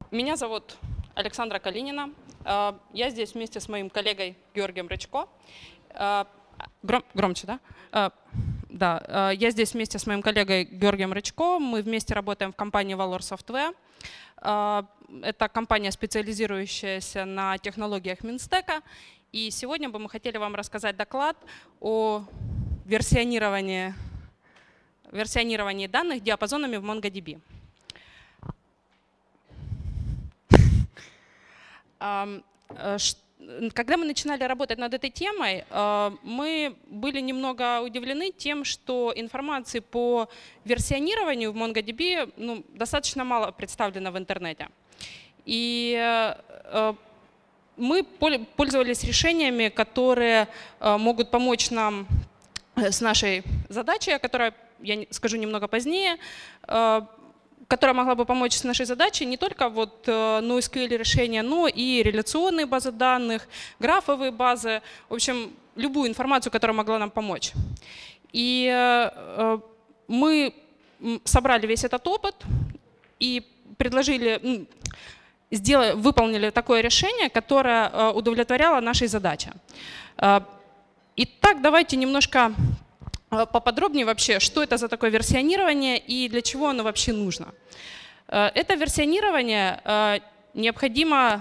Меня зовут Александра Калинина. Я здесь вместе с моим коллегой Георгием Рычко. Громче, да? Да, я здесь вместе с моим коллегой Георгием Рычко. Мы вместе работаем в компании Valor Software. Это компания, специализирующаяся на технологиях Минстека. И сегодня бы мы хотели вам рассказать доклад о версионировании данных диапазонами в MongoDB. Когда мы начинали работать над этой темой, мы были немного удивлены тем, что информации по версионированию в MongoDB достаточно мало представлено в интернете. И мы пользовались решениями, которые могут помочь нам с нашей задачей, о которой я скажу немного позднее, которая могла бы помочь с нашей задачей не только NoSQL решения, но и реляционные базы данных, графовые базы, в общем, любую информацию, которая могла нам помочь. И мы собрали весь этот опыт и выполнили такое решение, которое удовлетворяло нашей задаче. Итак, давайте немножко поподробнее вообще, что это за такое версионирование и для чего оно вообще нужно. Это версионирование необходимо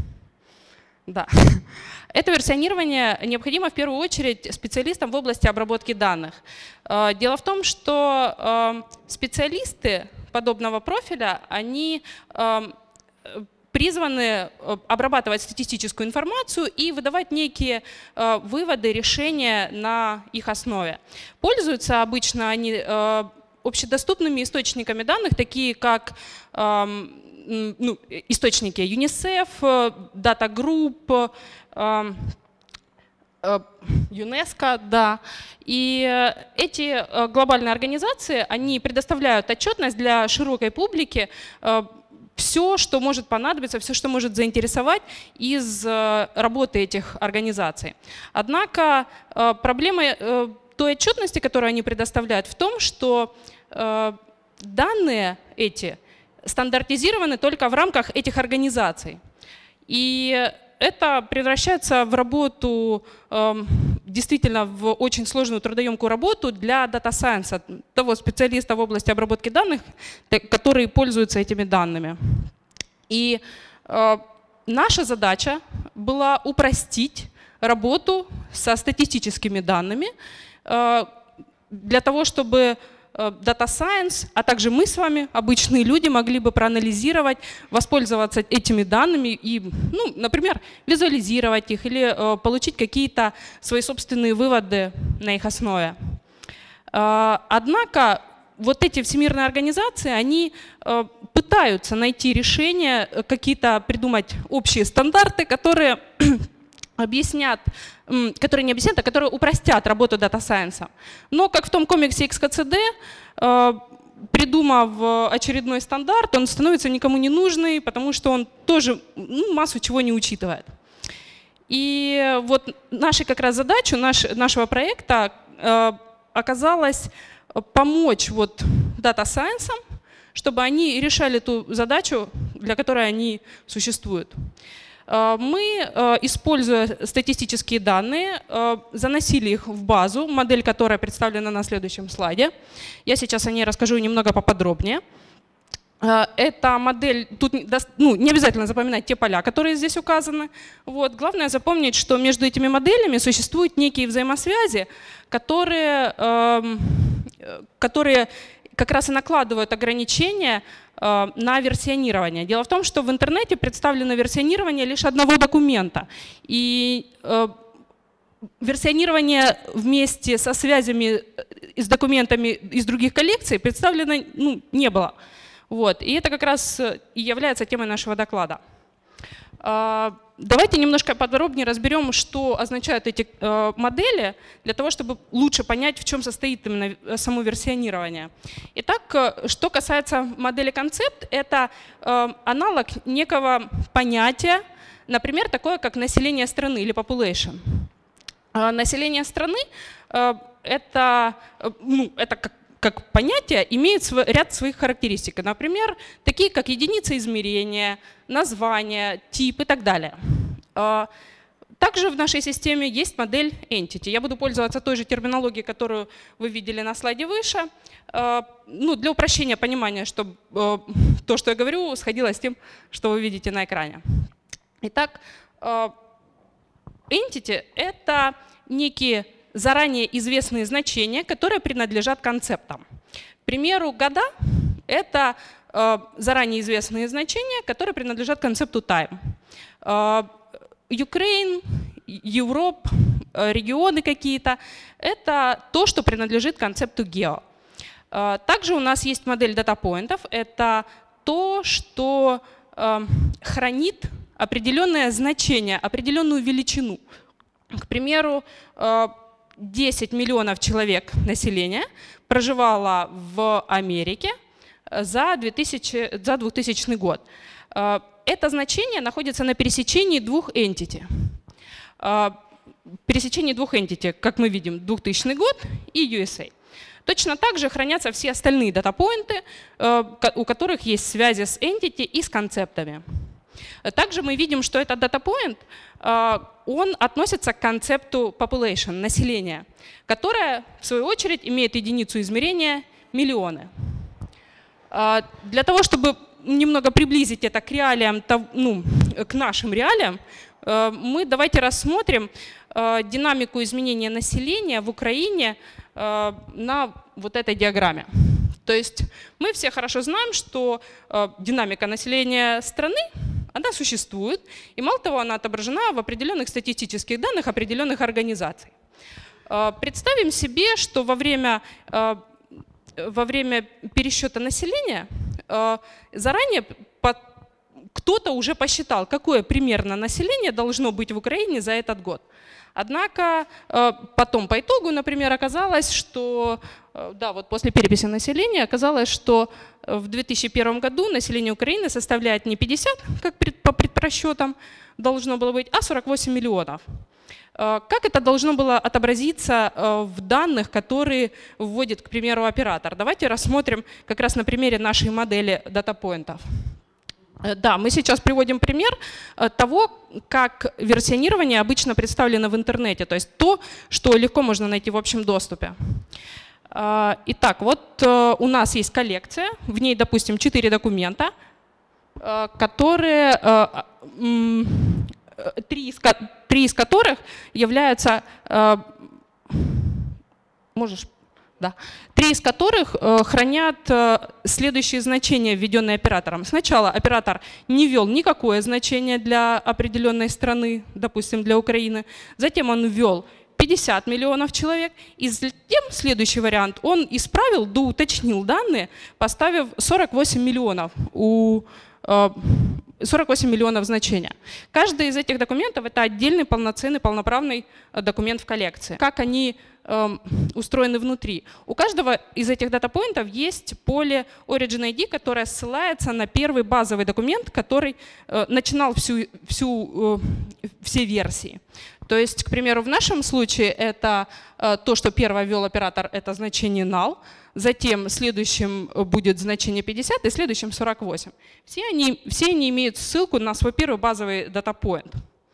в первую очередь специалистам в области обработки данных. Дело в том, что специалисты подобного профиля, они призваны обрабатывать статистическую информацию и выдавать некие выводы, решения на их основе. Пользуются обычно они общедоступными источниками данных, такие как источники UNICEF, Data Group, ЮНЕСКО, да. И эти глобальные организации, они предоставляют отчетность для широкой публики, все, что может понадобиться, все, что может заинтересовать из работы этих организаций. Однако проблема той отчетности, которую они предоставляют, в том, что данные эти стандартизированы только в рамках этих организаций. И это превращается в работу, действительно в очень сложную трудоемкую работу для Data Science, того специалиста в области обработки данных, который пользуется этими данными. И наша задача была упростить работу со статистическими данными для того, чтобы Data Science, а также мы с вами, обычные люди, могли бы проанализировать, воспользоваться этими данными и, например, визуализировать их или получить какие-то свои собственные выводы на их основе. Однако вот эти всемирные организации, они пытаются найти решения, какие-то придумать общие стандарты, которые которые не объяснят, а которые упростят работу Data Science. Но, как в том комиксе XKCD, придумав очередной стандарт, он становится никому не нужный, потому что он тоже массу чего не учитывает. И вот наша как раз задача нашего проекта оказалась помочь Data Science, чтобы они решали ту задачу, для которой они существуют. Мы, используя статистические данные, заносили их в базу, модель которой представлена на следующем слайде. Я сейчас о ней расскажу немного поподробнее. Эта модель, тут не обязательно запоминать те поля, которые здесь указаны. Главное запомнить, что между этими моделями существуют некие взаимосвязи, которые как раз и накладывают ограничения на версионирование. Дело в том, что в интернете представлено версионирование лишь одного документа. И версионирование вместе со связями с документами из других коллекций представлено не было. И это как раз и является темой нашего доклада. Давайте немножко подробнее разберем, что означают эти модели, для того, чтобы лучше понять, в чем состоит именно само версионирование. Итак, что касается модели концепт, это аналог некого понятия, например, такое как население страны или population. Население страны — это как понятие имеет ряд своих характеристик. Например, такие как единица измерения, название, тип и так далее. Также в нашей системе есть модель Entity. Я буду пользоваться той же терминологией, которую вы видели на слайде выше. Для упрощения понимания, чтобы то, что я говорю, сходилось с тем, что вы видите на экране. Итак, Entity — это некие заранее известные значения, которые принадлежат концептам. К примеру, года — это заранее известные значения, которые принадлежат концепту time. Ukraine, Europe, регионы какие-то — это то, что принадлежит концепту geo. Также у нас есть модель дата-поинтов. Это то, что хранит определенное значение, определенную величину. К примеру, 10 миллионов человек населения проживало в Америке за 2000 год. Это значение находится на пересечении двух entity. Пересечении двух entity, как мы видим, 2000 год и USA. Точно так же хранятся все остальные датапоинты, у которых есть связи с entity и с концептами. Также мы видим, что этот датапоинт, он относится к концепту population, населения, которое, в свою очередь, имеет единицу измерения миллионы. Для того, чтобы немного приблизить это к реалиям, к нашим реалиям, мы давайте рассмотрим динамику изменения населения в Украине на вот этой диаграмме. То есть мы все хорошо знаем, что динамика населения страны, она существует, и мало того, она отображена в определенных статистических данных определенных организаций. Представим себе, что во время пересчета населения заранее кто-то уже посчитал, какое примерно население должно быть в Украине за этот год. Однако потом по итогу, например, оказалось, что после переписи населения оказалось, что в 2001 году население Украины составляет не 50, как по предпрасчетам должно было быть, а 48 миллионов. Как это должно было отобразиться в данных, которые вводит, к примеру, оператор? Давайте рассмотрим как раз на примере нашей модели датапоинтов. Да, мы сейчас приводим пример того, как версионирование обычно представлено в интернете, то есть то, что легко можно найти в общем доступе. Итак, вот у нас есть коллекция, в ней, допустим, 4 документа, которые, 3 из которых являются, 3 из которых хранят следующие значения, введенные оператором. Сначала оператор не ввел никакое значение для определенной страны, допустим, для Украины. Затем он ввел 50 миллионов человек. И затем следующий вариант, он исправил, доуточнил данные, поставив 48 миллионов 48 миллионов значения. Каждый из этих документов — это отдельный полноценный, полноправный документ в коллекции. Как они устроены внутри? У каждого из этих датапоинтов есть поле Origin ID, которое ссылается на первый базовый документ, который начинал все версии. То есть, к примеру, в нашем случае это то, что первое ввел оператор, это значение null. Затем следующим будет значение 50 и следующим 48. Все они имеют ссылку на свой первый базовый датапоинт.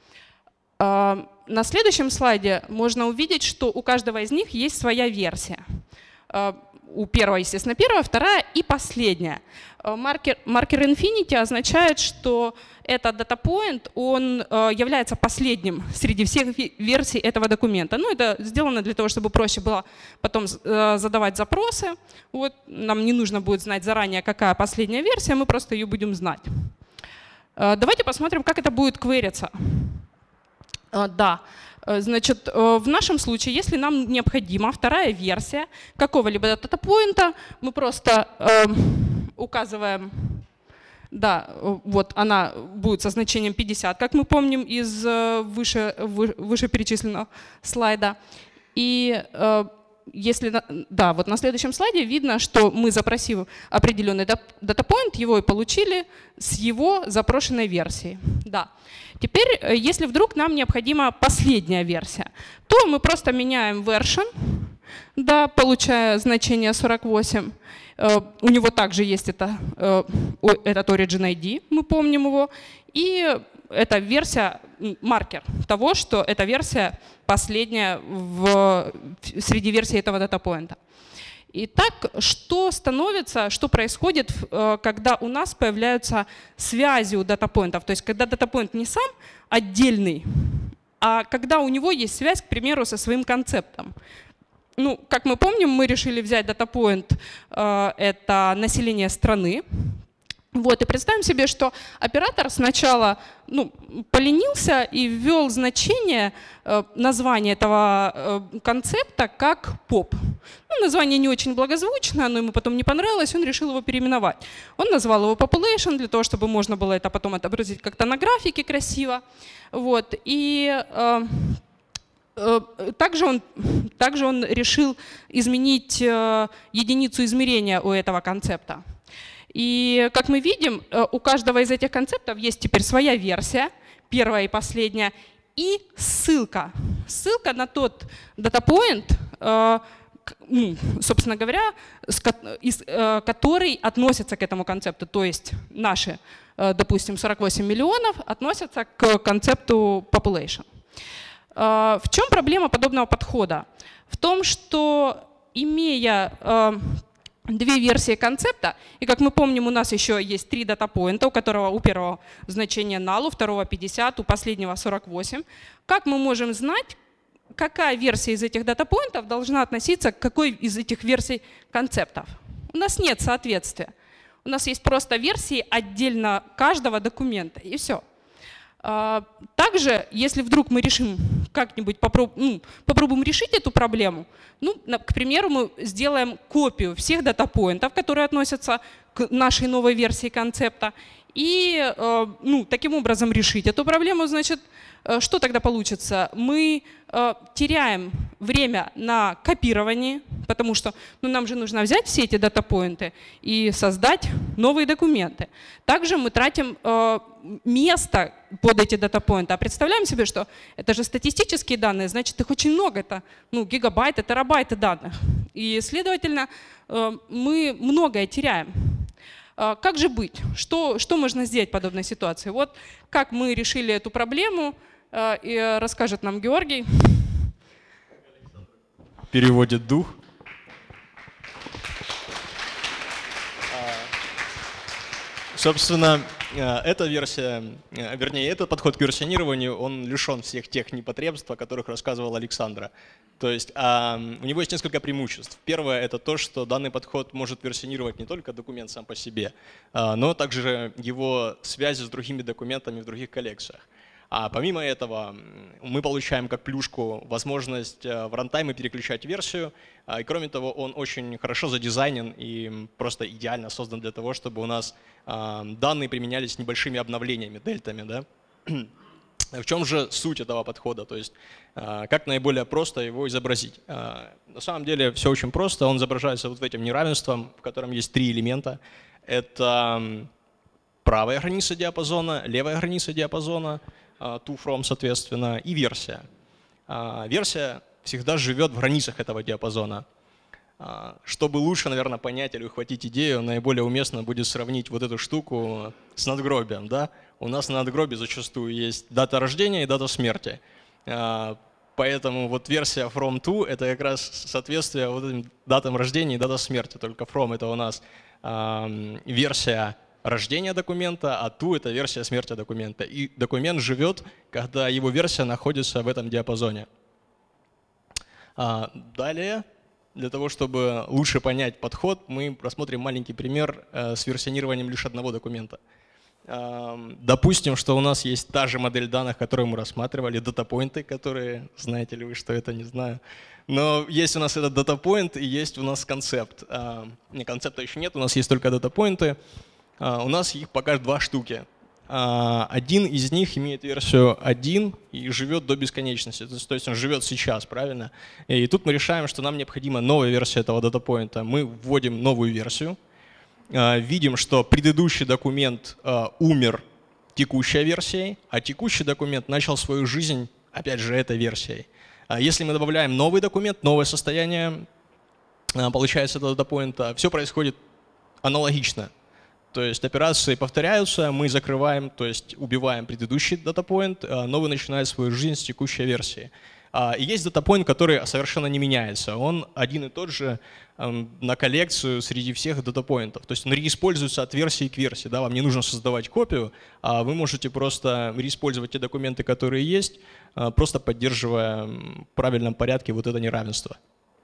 На следующем слайде можно увидеть, что у каждого из них есть своя версия. У первого, естественно, первая, вторая и последняя. Маркер Infinity означает, что этот датапоинт, он является последним среди всех версий этого документа. Это сделано для того, чтобы проще было потом задавать запросы. Вот, нам не нужно будет знать заранее, какая последняя версия, мы просто ее будем знать. Давайте посмотрим, как это будет квериться. Значит, в нашем случае, если нам необходима вторая версия какого-либо датапоинта, мы просто указываем, вот она будет со значением 50, как мы помним из вышеперечисленного слайда. И вот на следующем слайде видно, что мы, запросив определенный датапоинт, его и получили с его запрошенной версией. Теперь, если вдруг нам необходима последняя версия, то мы просто меняем version да, получая значение 48. У него также есть этот Origin ID, мы помним его. И это версия, маркер того, что эта версия последняя среди версий этого датапоинта. Итак, что происходит, когда у нас появляются связи у датапоинтов? То есть когда датапоинт не сам отдельный, а когда у него есть связь, к примеру, со своим концептом. Ну, как мы помним, мы решили взять датапоинт, это население страны. Вот, и представим себе, что оператор сначала поленился и ввел значение названия этого концепта как поп. Название не очень благозвучное, оно ему потом не понравилось, он решил его переименовать. Он назвал его population для того, чтобы можно было это потом отобразить как-то на графике красиво. Вот, и также он решил изменить единицу измерения у этого концепта. И как мы видим, у каждого из этих концептов есть теперь своя версия, первая и последняя, и ссылка. Ссылка на тот датапоинт, собственно говоря, который относится к этому концепту. То есть наши, допустим, 48 миллионов относятся к концепту population. В чем проблема подобного подхода? В том, что имея две версии концепта, и как мы помним, у нас еще есть 3 датапоинта, у первого значение null, у второго 50, у последнего 48. Как мы можем знать, какая версия из этих датапоинтов должна относиться к какой из этих версий концептов? У нас нет соответствия. У нас есть просто версии отдельно каждого документа, и все. Также, если вдруг мы решим как-нибудь попробуем решить эту проблему, к примеру, мы сделаем копию всех датапоинтов, которые относятся к нашей новой версии концепта, и таким образом решить эту проблему, значит, что тогда получится? Мы теряем время на копировании, потому что нам же нужно взять все эти датапоинты и создать новые документы. Также мы тратим место под эти датапоинты. А представляем себе, что это же статистические данные, значит, их очень много, это гигабайты, терабайты данных. И, следовательно, мы многое теряем. Как же быть? Что можно сделать в подобной ситуации? Вот как мы решили эту проблему, и расскажет нам Георгий. Переводит дух. Собственно, эта версия, вернее, этот подход к версионированию, он лишен всех тех непотребств, о которых рассказывал Александра. То есть у него есть несколько преимуществ. Первое — это то, что данный подход может версионировать не только документ сам по себе, но также его связи с другими документами в других коллекциях. А помимо этого мы получаем как плюшку возможность в рантайме переключать версию. И кроме того, он очень хорошо задизайнен и просто идеально создан для того, чтобы у нас данные применялись небольшими обновлениями, дельтами. Да? В чем же суть этого подхода? То есть как наиболее просто его изобразить? На самом деле все очень просто. Он изображается вот этим неравенством, в котором есть 3 элемента. Это правая граница диапазона, левая граница диапазона, to from, соответственно, и версия. Версия всегда живет в границах этого диапазона. Чтобы лучше, наверное, понять или ухватить идею, наиболее уместно будет сравнить вот эту штуку с надгробием. Да? У нас на надгробии зачастую есть дата рождения и дата смерти. Поэтому вот версия from to — это как раз соответствие вот этим датам рождения и дата смерти. Только from — это у нас версия рождения документа, а to — это версия смерти документа. И документ живет, когда его версия находится в этом диапазоне. Далее, для того, чтобы лучше понять подход, мы рассмотрим маленький пример с версионированием лишь одного документа. Допустим, что у нас есть та же модель данных, которую мы рассматривали, датапоинты, которые, знаете ли вы, что это, не знаю. Но есть у нас этот датапоинт и есть у нас концепт. Концепта еще нет, у нас есть только датапоинты. У нас их пока 2 штуки. Один из них имеет версию 1 и живет до бесконечности. То есть он живет сейчас, правильно? И тут мы решаем, что нам необходима новая версия этого датапоинта. Мы вводим новую версию. Видим, что предыдущий документ умер текущей версией, а текущий документ начал свою жизнь, опять же, этой версией. Если мы добавляем новый документ, новое состояние, получается, этого датапоинта, все происходит аналогично. То есть операции повторяются, мы закрываем, то есть убиваем предыдущий датапоинт, новый начинает свою жизнь с текущей версии. И есть датапоинт, который совершенно не меняется. Он один и тот же на коллекцию среди всех датапоинтов. То есть он реиспользуется от версии к версии. Да? Вам не нужно создавать копию, а вы можете просто реиспользовать те документы, которые есть, просто поддерживая в правильном порядке вот это неравенство.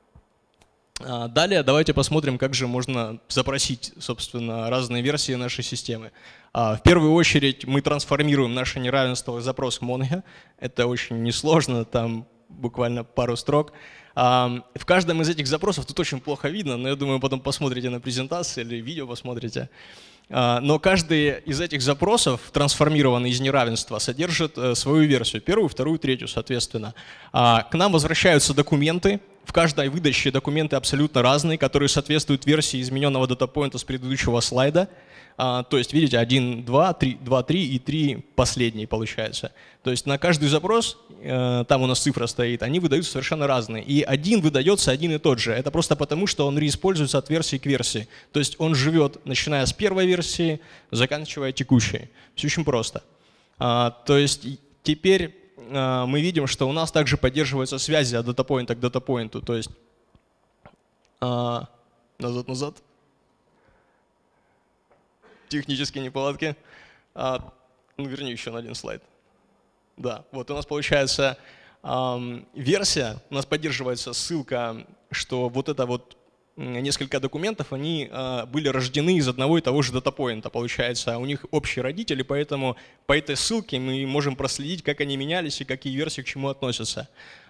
Далее давайте посмотрим, как же можно запросить, собственно, разные версии нашей системы. В первую очередь мы трансформируем наше неравенство в запрос к Mongo. Это очень несложно, там буквально пару строк. В каждом из этих запросов, тут очень плохо видно, но я думаю, потом посмотрите на презентации или видео посмотрите. Но каждый из этих запросов, трансформированный из неравенства, содержит свою версию, первую, вторую, третью, соответственно. К нам возвращаются документы. В каждой выдаче документы абсолютно разные, которые соответствуют версии измененного датапоинта с предыдущего слайда. То есть, видите, 1, 2, 3, 2, 3 и 3 последние получается. То есть на каждый запрос, там у нас цифра стоит, они выдаются совершенно разные. И один выдается один и тот же. Это просто потому, что он реиспользуется от версии к версии. То есть он живет, начиная с первой версии, заканчивая текущей. Все очень просто. То есть теперь мы видим, что у нас также поддерживаются связи от датапоинта к датапоинту. То есть назад. Технические неполадки. Верни еще на один слайд. Да, вот у нас получается версия, у нас поддерживается ссылка, что вот это вот несколько документов, они были рождены из одного и того же датапоинта, получается. У них общие родители, поэтому по этой ссылке мы можем проследить, как они менялись и какие версии к чему относятся.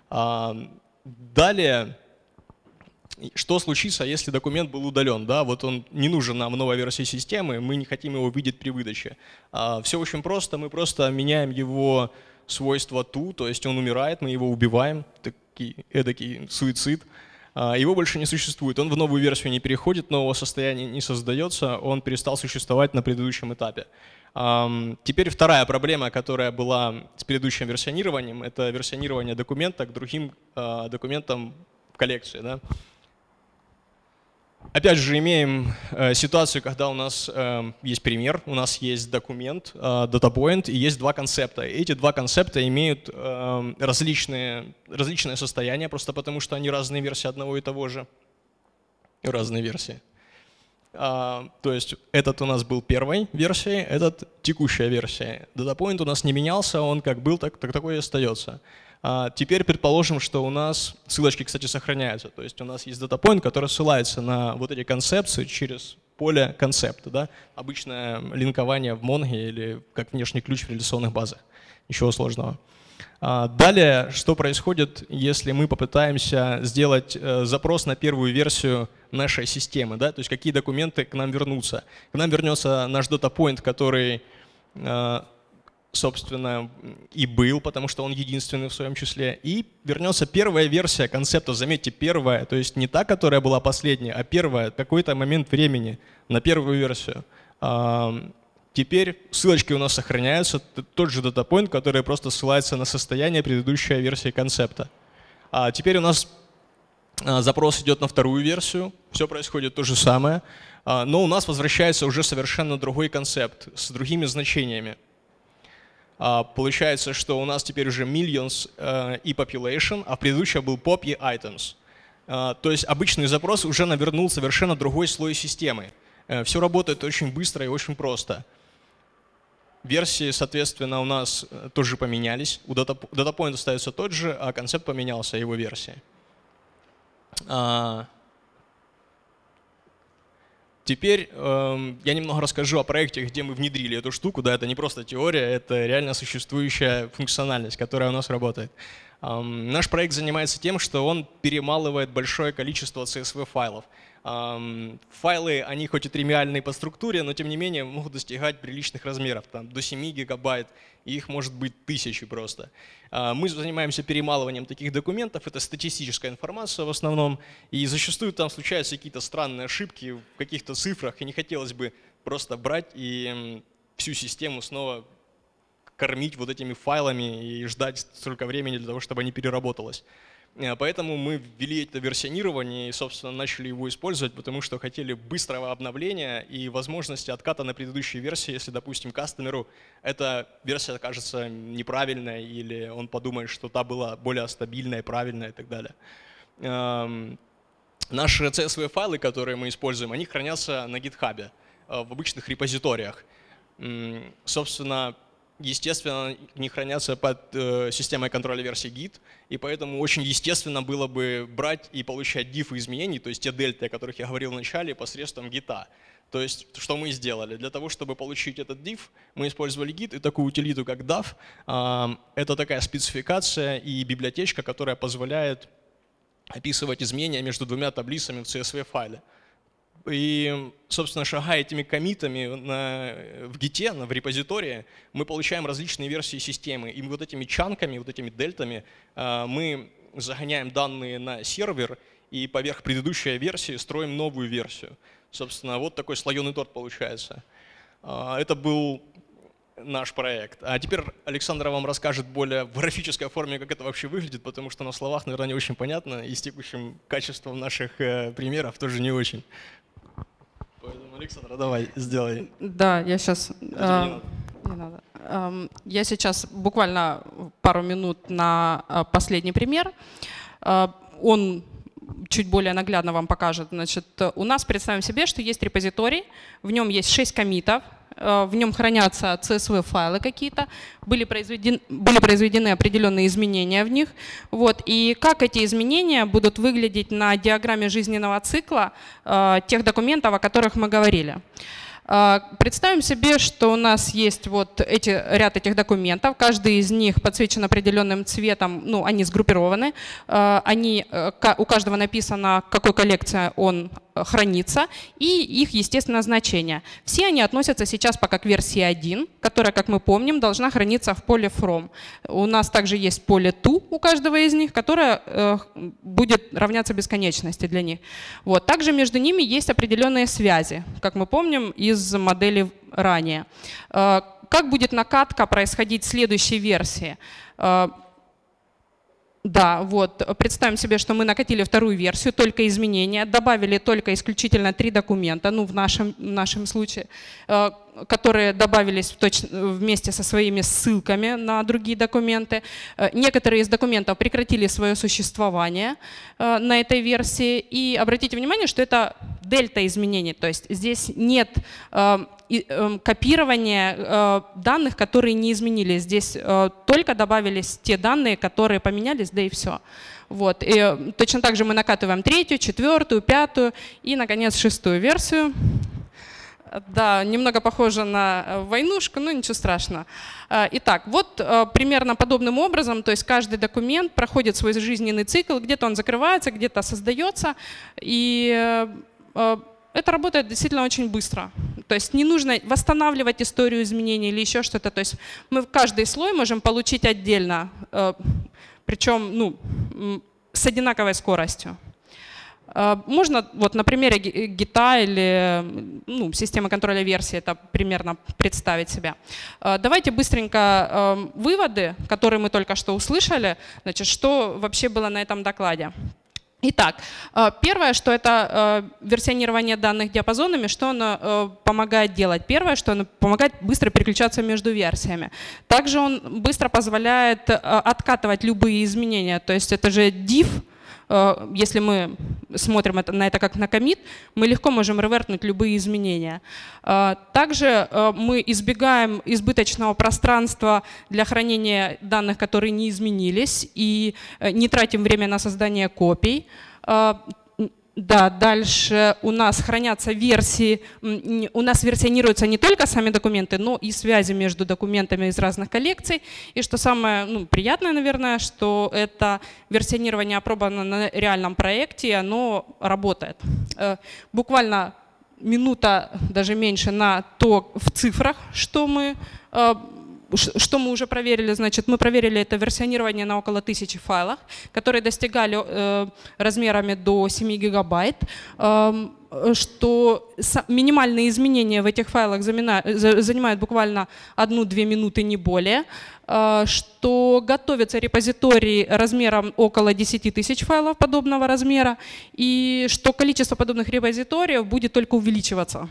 Далее, что случится, если документ был удален? Да, вот он не нужен нам в новой версии системы, мы не хотим его видеть при выдаче. Все очень просто, мы просто меняем его свойство to, то есть он умирает, мы его убиваем, эдакий суицид. Его больше не существует, он в новую версию не переходит, нового состояния не создается, он перестал существовать на предыдущем этапе. Теперь вторая проблема, которая была с предыдущим версионированием, это версионирование документа к другим документам в коллекции. Да? Опять же, имеем ситуацию, когда у нас есть пример, у нас есть документ, датапоинт, и есть два концепта. Эти два концепта имеют различное состояние, просто потому что они разные версии одного и того же. Разные версии. То есть этот у нас был первой версией, этот текущая версия. Датапоинт у нас не менялся, он как был, так такой и остается. Теперь предположим, что у нас ссылочки, кстати, сохраняются. То есть у нас есть датапоинт, который ссылается на вот эти концепции через поле концепта. Да? Обычное линкование в Mongo или как внешний ключ в реляционных базах. Ничего сложного. Далее, что происходит, если мы попытаемся сделать запрос на первую версию нашей системы, да? То есть какие документы к нам вернутся. К нам вернется наш датапоинт, который, собственно, и был, потому что он единственный в своем числе. И вернется первая версия концепта, заметьте, первая, то есть не та, которая была последняя, а первая, какой-то момент времени на первую версию. Теперь ссылочки у нас сохраняются, тот же датапоинт, который просто ссылается на состояние предыдущей версии концепта. Теперь у нас запрос идет на вторую версию, все происходит то же самое, но у нас возвращается уже совершенно другой концепт с другими значениями. Получается, что у нас теперь уже millions и population, а в предыдущем был pop и items. То есть обычный запрос уже навернул совершенно другой слой системы. Все работает очень быстро и очень просто. Версии, соответственно, у нас тоже поменялись. У датапоинта остается тот же, а концепт поменялся, его версия. Теперь я немного расскажу о проекте, где мы внедрили эту штуку. Да, это не просто теория, это реально существующая функциональность, которая у нас работает. Наш проект занимается тем, что он перемалывает большое количество CSV-файлов. Файлы, они хоть и тривиальные по структуре, но тем не менее могут достигать приличных размеров, там, до 7 гигабайт, и их может быть тысячи просто. Мы занимаемся перемалыванием таких документов, это статистическая информация в основном, и зачастую там случаются какие-то странные ошибки в каких-то цифрах, и не хотелось бы просто брать и всю систему снова кормить вот этими файлами и ждать столько времени для того, чтобы они переработалось. Поэтому мы ввели это версионирование и, собственно, начали его использовать, потому что хотели быстрого обновления и возможности отката на предыдущие версии, если, допустим, кастомеру эта версия окажется неправильной или он подумает, что та была более стабильная, правильная и так далее. Наши CSV-файлы, которые мы используем, они хранятся на GitHub, в обычных репозиториях. Собственно, естественно, не хранятся под системой контроля версий Git, и поэтому очень естественно было бы брать и получать диффы изменений, то есть те дельты, о которых я говорил в начале, посредством Git. То есть что мы сделали? Для того, чтобы получить этот diff, мы использовали Git и такую утилиту, как DAV. Это такая спецификация и библиотечка, которая позволяет описывать изменения между двумя таблицами в CSV-файле. И, собственно, шагая этими коммитами в Git, в репозитории, мы получаем различные версии системы. И вот этими чанками, вот этими дельтами мы загоняем данные на сервер и поверх предыдущей версии строим новую версию. Собственно, вот такой слоеный торт получается. Это был наш проект. А теперь Александра вам расскажет более в графической форме, как это вообще выглядит, потому что на словах, наверное, не очень понятно, и с текущим качеством наших примеров тоже не очень. Поэтому, Александра, давай, сделай. Да, я сейчас… Не надо. Я сейчас буквально пару минут на последний пример. Он чуть более наглядно вам покажет. Значит, у нас, представим себе, что есть репозиторий, в нем есть 6 коммитов, в нем хранятся CSV-файлы какие-то, были произведены определенные изменения в них. Вот. И как эти изменения будут выглядеть на диаграмме жизненного цикла тех документов, о которых мы говорили. Представим себе, что у нас есть вот ряд этих документов, каждый из них подсвечен определенным цветом, ну, они сгруппированы, у каждого написано, в какой коллекции он хранится, и их, естественно, значение. Все они относятся сейчас пока к версии 1, которая, как мы помним, должна храниться в поле from. У нас также есть поле to у каждого из них, которое будет равняться бесконечности для них. Вот. Также между ними есть определенные связи, как мы помним из модели ранее. Как будет накатка происходить в следующей версии? Да, вот, представим себе, что мы накатили вторую версию, только изменения, добавили только исключительно 3 документа, ну, в нашем случае, которые добавились вместе со своими ссылками на другие документы. Некоторые из документов прекратили свое существование на этой версии. И обратите внимание, что это дельта изменений, то есть здесь нет копирования данных, которые не изменились. Здесь только добавились те данные, которые поменялись, да и все. Вот. И точно так же мы накатываем 3-ю, 4-ю, 5-ю и, наконец, 6-ю версию. Да, немного похоже на войнушку, но ничего страшного. Итак, вот примерно подобным образом, то есть каждый документ проходит свой жизненный цикл, где-то он закрывается, где-то создается, и это работает действительно очень быстро. То есть не нужно восстанавливать историю изменений или еще что-то. То есть мы каждый слой можем получить отдельно, причем с одинаковой скоростью. Можно вот на примере Git или системы контроля версий это примерно представить себе. Давайте быстренько выводы, которые мы только что услышали, значит, что вообще было на этом докладе. Итак, первое, что это версионирование данных диапазонами, что оно помогает делать? Первое, что оно помогает быстро переключаться между версиями. Также он быстро позволяет откатывать любые изменения, то есть это же diff. Если мы смотрим на это как на коммит, мы легко можем ревертнуть любые изменения. Также мы избегаем избыточного пространства для хранения данных, которые не изменились, и не тратим время на создание копий. Да, дальше у нас хранятся версии, у нас версионируются не только сами документы, но и связи между документами из разных коллекций. И что самое приятное, наверное, что это версионирование опробовано на реальном проекте, и оно работает. Буквально минута, даже меньше, на то в цифрах, что мы что мы уже проверили? Значит, мы проверили это версионирование на около 1000 файлах, которые достигали размерами до 7 гигабайт, что минимальные изменения в этих файлах занимают буквально 1-2 минуты, не более, что готовится репозиторий размером около 10 000 файлов подобного размера, и что количество подобных репозиториев будет только увеличиваться.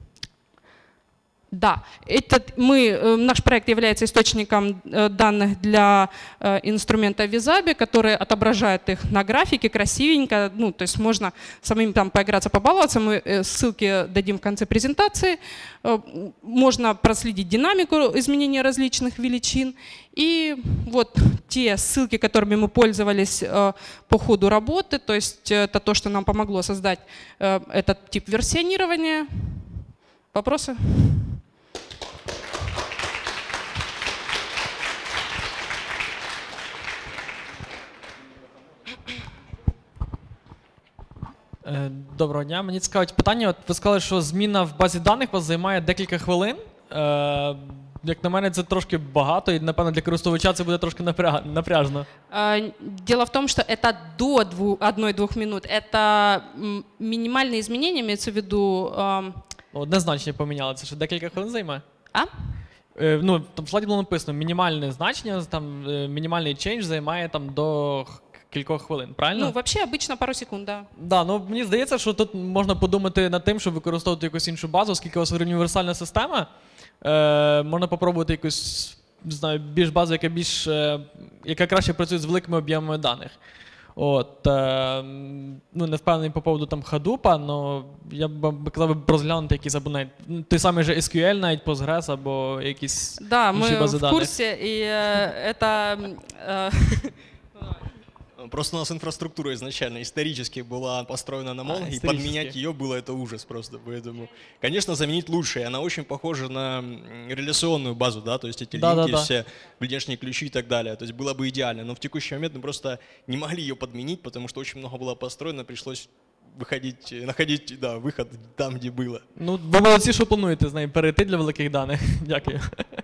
Да, наш проект является источником данных для инструмента Vizabi, который отображает их на графике красивенько. Ну, то есть можно самим там поиграться, побаловаться. Мы ссылки дадим в конце презентации. Можно проследить динамику изменения различных величин. И вот те ссылки, которыми мы пользовались по ходу работы, то есть это то, что нам помогло создать этот тип версионирования. Вопросы? Доброго дня. Мені цікавить питання. От ви сказали, що зміна в базі даних вас займає декілька хвилин. Як на мене, це трошки багато, і, напевно, для користувача це буде трошки напряжно. Дело в том, что это до 1-2 минут. Это минимальные изменения, имеется в виду... Одне значення поміняли. Це ще декілька хвилин займає? Ну, там в слайді було написано мінімальне значення, там мінімальний change займає там до кількох хвилин, правильно? Ну, вообще, обычно пару секунд, да. Да, ну мені здається, що тут можна подумати над тим, щоб використовувати якусь іншу базу, оскільки у вас універсальна система. Можна попробувати якусь, не знаю, більш базу, яка краще працює з великими об'ємами даних. От, ну, не впевнений по поводу там Hadoop, але я б казав розглянути якісь або навіть той самий же SQL, навіть Postgres або якісь інші бази даних. Да, мы в курсе, и это... Просто у нас инфраструктура изначально исторически была построена на Mongo, и подменять ее было это ужас просто. Поэтому, конечно, заменить лучше. И она очень похожа на реляционную базу, да, то есть эти линки, все внешние ключи и так далее. То есть было бы идеально. Но в текущий момент мы просто не могли ее подменить, потому что очень много было построено, пришлось находить, да, выход там, где было. Ну, ви молодці, що плануєте з нею перейти для великих даних. Дякую.